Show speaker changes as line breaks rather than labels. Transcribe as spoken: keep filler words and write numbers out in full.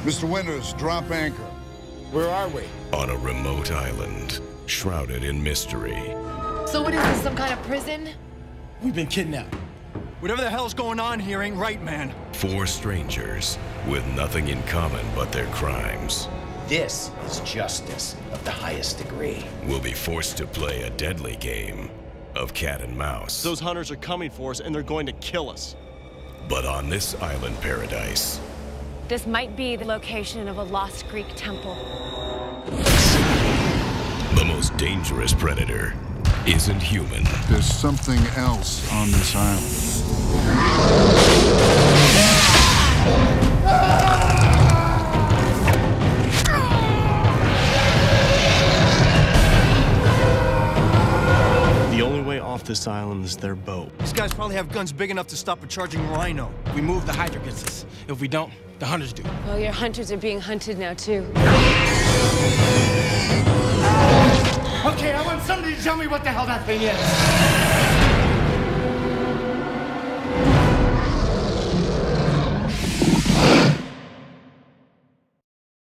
Mister Winters, drop anchor.
Where are we?
On a remote island, shrouded in mystery.
So what is this, some kind of prison?
We've been kidnapped.
Whatever the hell's going on here ain't right, man.
Four strangers with nothing in common but their crimes.
This is justice of the highest degree.
Will be forced to play a deadly game of cat and mouse.
Those hunters are coming for us, and they're going to kill us.
But on this island paradise,
This might be the location of a lost Greek temple.
the most dangerous predator isn't human.
There's something else on this island.
The only way off this island is their boat. These guys probably have guns big enough to stop a charging rhino.
We move, the Hydra gets us. If we don't, the hunters do.
Well, your hunters are being hunted now, too.
Okay, I want somebody to tell me what the hell that thing is.